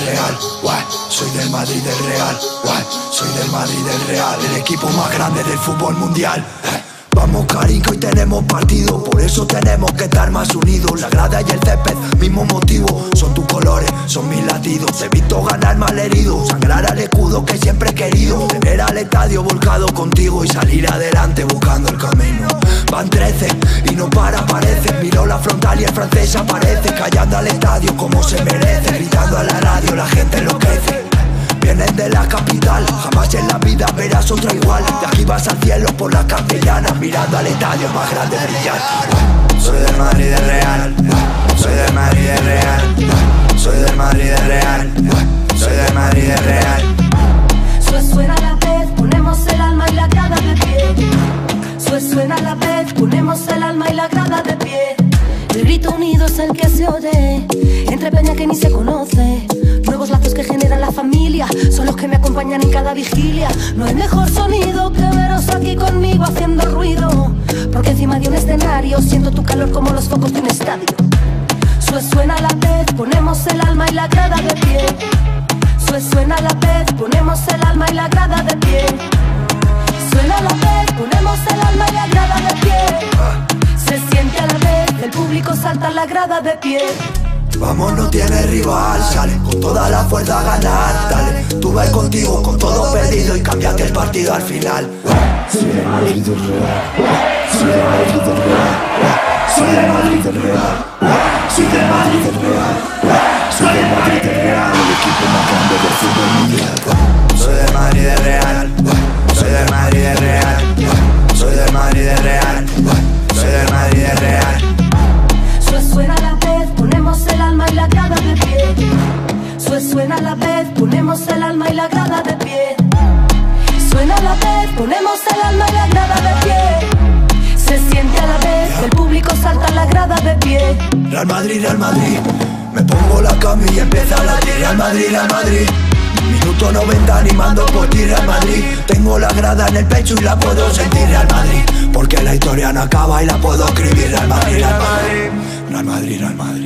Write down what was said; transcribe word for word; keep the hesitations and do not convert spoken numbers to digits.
Real, guay. Soy del Madrid del Real, guay. Soy del Madrid del Real, el equipo más grande del fútbol mundial. eh. Vamos Karim, que hoy tenemos partido, por eso tenemos que estar más unidos. La grada y el césped, mismo motivo, son tus colores, son mis latidos. He visto ganar mal herido, sangrar al escudo que siempre he querido. Tener al estadio volcado contigo y salir adelante buscando el camino. Van trece y no para, parece. Miro la frontal y el francés aparece, callando al estadio como se merece, gritando a la radio, la gente enloquece. Vienen de la capital, jamás en la vida verás otra igual. De aquí vas al cielo por las castellanas, mirando al estadio más grande brillar. Soy del Madrid del Real, soy del Madrid del Real, soy del Madrid del Real, soy del Madrid del Real. Sue suena la vez, ponemos el alma y la grada de pie. Sue suena la vez, ponemos el alma y la grada de pie. El grito unido es el que se oye entre peña que ni se conoce. Nuevos lazos que generan la familia son los que me acompañan en cada vigilia. No hay mejor sonido que veros aquí conmigo haciendo ruido, porque encima de un escenario siento tu calor como los focos de un estadio. Sue suena la vez, ponemos el alma y la grada de pie. Sue suena la vez, ponemos el alma y la grada de pie. Suena la vez, ponemos el alma y la grada de pie. Se siente a la vez, el público salta a la grada de pie. Vamos, no tiene rival, sale con toda la fuerza a ganar. Dale, tú vas contigo con todo perdido y cambiate el partido al final. Soy del Madrid del Real, soy del Madrid del Real, soy del Madrid del Real, soy del Madrid del Real, soy del Madrid del Real, el equipo más grande del fútbol mundial. Soy del Madrid del Real, soy del Madrid del Real, soy del Madrid del Real, soy del Madrid del Real. Sue suena la vez, ponemos el alma y la grada de pie. Sue suena la vez, ponemos el alma y la grada de pie. Suena la vez, ponemos el alma y la grada de pie. Se siente a la vez, el público salta a la grada de pie. Real Madrid, Real Madrid, me pongo la cami y empieza a latir. Real Madrid, Real Madrid, minuto noventa animando por ti, Real Madrid. Tengo la grada en el pecho y la puedo sentir, Real Madrid, porque la historia no acaba y la puedo escribir. Real Madrid, Real Madrid, Real Madrid, Real Madrid.